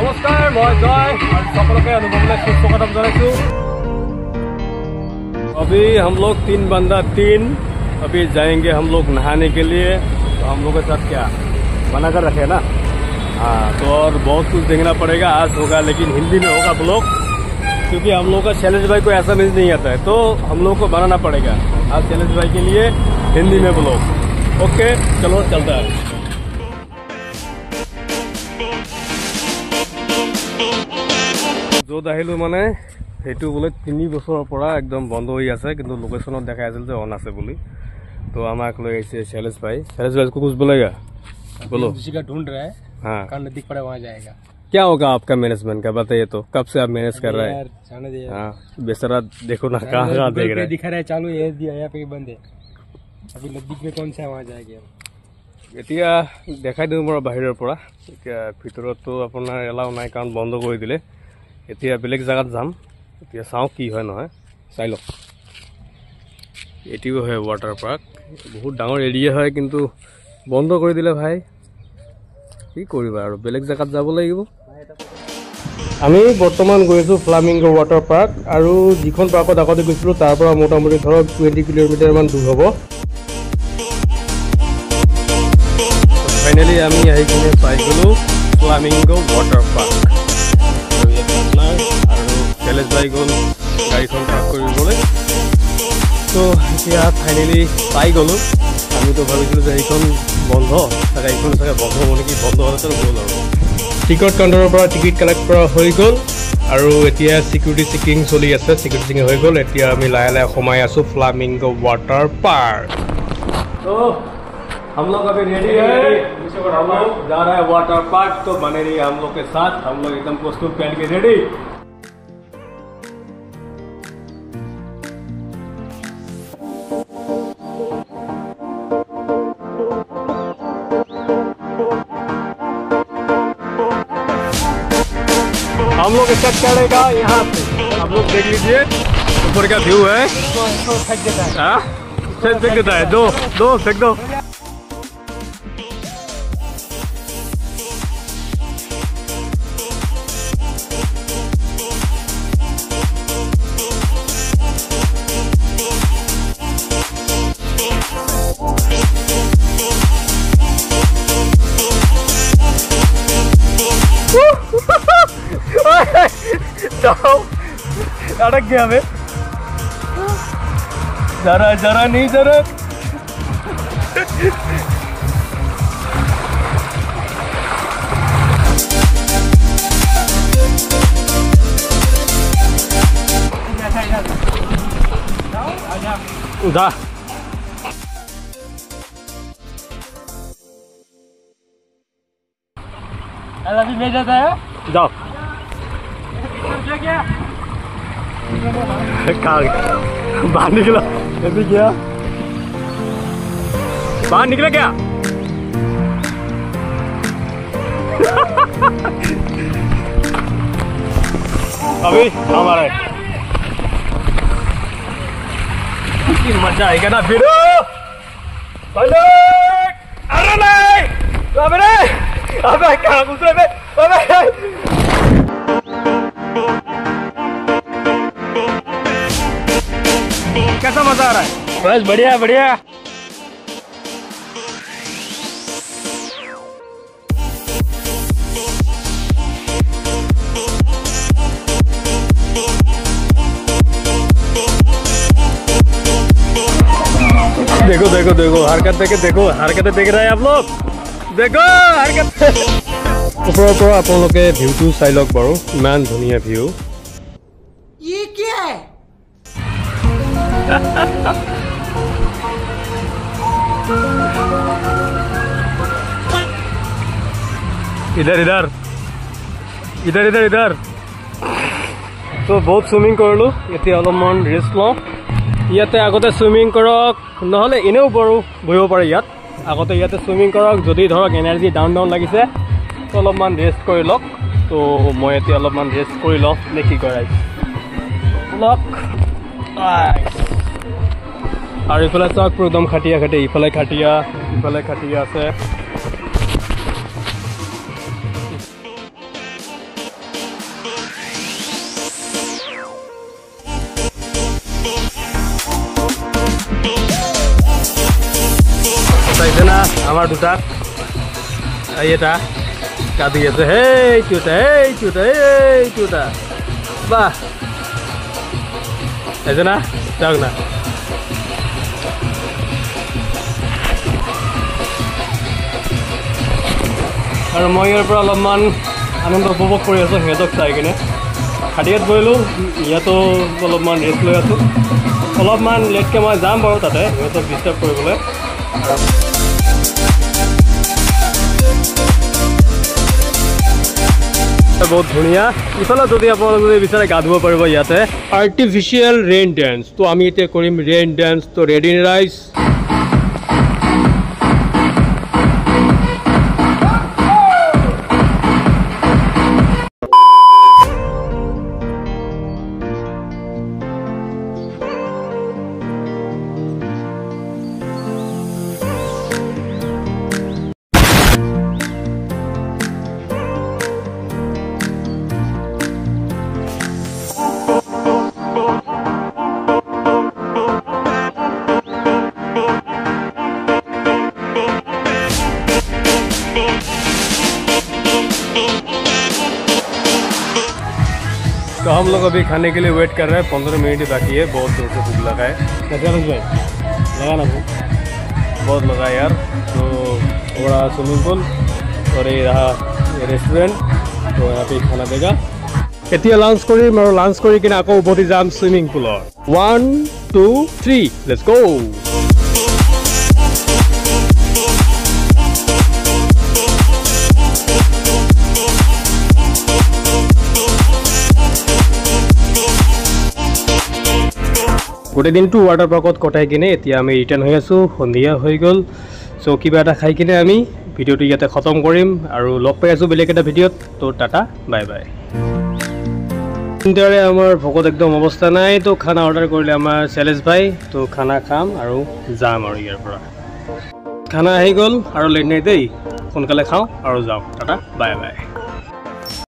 नमस्कार मैं जय सकलोके अनुभव सुस्वागतम जनाइछु। अभी हम लोग 3 बंदा 3 अभी जाएंगे हम लोग नहाने के लिए। तो हम लोग के साथ क्या बना कर रखे ना। हाँ, तो और बहुत कुछ देखना पड़ेगा। आज होगा लेकिन हिंदी में होगा ब्लॉग, क्योंकि हम लोग का शैलेश भाई को ऐसा मिल नहीं आता है, तो हम लोग को बनाना पड़ेगा आज शैलेश भाई के लिए हिंदी में ब्लॉग। ओके चलो चलता है। য'ত আহিলো মানে সেইটো বোলে 3 বছৰৰ পৰা একদম বন্ধ হৈ আছে, কিন্তু লোকেশনত দেখাই আছিল যে অন আছে বুলি। तो আমাক লৈ আহিছে शैलेश भाई। शैलेश भाई को कुछ बोलेगा? बोलो। किसी का ढूंढ रहा है, हाँ, कहाँ नजदीक पड़ा वहाँ जाएगा। क्या होगा आपका मैनेजमेंट का, बताइए तो। कब से आप मैनेज कर रहे हैं? जाने दे। हाँ बेचारा देखो ना कहाँ देख रहे हैं। दिखा रहा है चालू, ये दिया यहाँ पे बंद है। अभी नजदीक में कौन सा है वहाँ जाएगा। এতিয়া দেখাই দিওঁ মই বাহিৰৰ পৰা। এতিয়া ভিতৰতো আপোনাৰ এলাও নাই কাৰণ বন্ধ কৰি দিলে। এতিয়া বেলেগ জায়গাত যাম। এতিয়া চাওঁ কি হয় নহয়, চাই লওক। এটিও হয় वाटर पार्क, बहुत डाঙৰ এৰিয়া হয়, কিন্তু বন্ধ কৰি দিলে ভাই। কি কৰিবা আৰু বেলেগ জায়গাত যাব লাগিব। আমি বৰ্তমান গৈ আছো ফ্লামিংগো वाटर पार्क, আৰু যিখন পাৰ্কত আগতে গৈছিলো তাৰ পৰা মোটামুটি ধৰক 20 কিলোমিটাৰ মান দূৰ হ'ব। फाइनली आमी आहि किने पाइ गलो फ्लामिंगो वाटर पार्क। शैलेश भाई गल गाड़ीखन पार्क কৰিবলৈ। तो এতিয়া फाइनली पाइ गलो। आमी तो भाबिছিলো যে এইখন বন্ধ, এইখন চাগে বন্ধ হ'ব নেকি। বন্ধ হ'লে তো গ'ল আৰু। টিকট কাউণ্টাৰৰ পৰা টিকট কালেক্ট কৰা হৈ গ'ল, আৰু এতিয়া সিকিউৰিটি চেকিং চলি আছে। সিকিউৰিটি চেকিং হৈ গ'ল। এতিয়া আমি লাহে লাহে সোমাই আছো फ्लामिंगो वाटर पार्क। तो हम लोग अभी रेडी है, हम लोग जा रहे हैं वाटर पार्क। तो बने रहिए हम लोग के साथ। हम लोग एकदम कॉस्ट्यूम पहन के रेडी। हम लोग स्टार्ट करेगा यहाँ से। आप लोग देख लीजिए ऊपर का व्यू है। फेंक देता है, दो फेंक दो। अटक गया मैं। जरा नहीं जरा। उधर अभी भेज जाता है। जाओ। बाहर निकला अभी क्या? बाहर निकला क्या? अभी हमारा मजा आएगा ना फिर। अरे नहीं, अबे कहाँ घुस रहे? कैसा मजा आ रहा है? बस बढ़िया बढ़िया। देखो देखो देखो हरकत देखो हरकतें देख रहे हैं आप लोग। देखो हरकत। ऊपर आप लोगे व्यू तो चाই লওক বাৰু। ইমান ধুনীয়া व्यू। ये क्या है? इधर इधर इधर इधर इधर। तो बहुत सुइमिंग करलो। এতিয়া অলপমান ৰেষ্ট লওঁ। ইয়াতে আগতে সুইমিং কৰক, নহলে এনেও বাৰু বহিব পাৰে ইয়াত। আগতে ইয়াতে সুইমিং কৰক। যদি ধৰক এনাৰ্জি ডাউন লাগিছে তো অলপমান ৰেষ্ট কৰি লওক। তো মই এতিয়া অলপমান ৰেষ্ট কৰি লওঁ নে কি কৰাই লওক। और इफाले चाक एकदम खाटिया खाटी इफाले खाटिया আছে আমাৰ দুটা এই এটা কাঁদি আছে সেইটোটা বাহ আছে না যাওক না আৰু মই ইয়াৰ পৰা অলপমান আনন্দ উপভোগ কৰি আছোঁ সিহঁতক চাই কিনে খাটিয়াত বহিলোঁ ইয়াতো অলপমান ৰেষ্ট লৈ আছোঁ অলপমান লেটকৈ মই যাম বাৰু তাতে সিহঁতক ডিষ্টাৰ্ব কৰিবলৈ বহুত ধুনীয়া ইফালে যদি আপোনালোকে যদি বিচাৰে গা ধুব পাৰিব ইয়াতে আৰ্টিফিচিয়েল ৰেইন ডেন্স তো আমি এতিয়া কৰিম ৰেইন ডেন্স তো ৰেডি ৰাইজ तो हम लोग अभी खाने के लिए वेट कर रहे हैं 15 मिनट ही बाकी है बहुत जोर से भूख लगा है कैसे भाई लगा ना भूख बहुत लगा है यार तो थोड़ा स्विमिंग पूल और ये रहा ये रेस्टोरेंट तो यहाँ पे खाना देगा এতিয়া লাঞ্চ কৰিম আৰু লাঞ্চ কৰি কিনে আকৌ উভতি যাম সুইমিং পুলৰ 1 2 3 লেটস গো গোটেই দিনটো ৱাটাৰ পাৰ্কত কটাই কিনে এতিয়া আমি ৰিটাৰ্ণ হৈ আছোঁ সন্ধিয়া হৈ গ'ল চ' কিবা এটা খাই কিনে আমি ভিডিঅ'টো ইয়াতে খতম কৰিম আৰু লগ পাই আছোঁ বেলেগ এটা ভিডিঅ'ত তো টাটা বাই বাই ইণ্টাৰে আমাৰ ভোকত একদম অৱস্থা নাই তো খানা অৰ্ডাৰ কৰিলে আমাৰ শৈলেশ ভাই তো খানা খাম আৰু যাম আৰু ইয়াৰ পৰা খানা আহি গ'ল আৰু লেট নাই দেই সোনকালে খাওঁ আৰু যাওঁ টাটা বাই বাই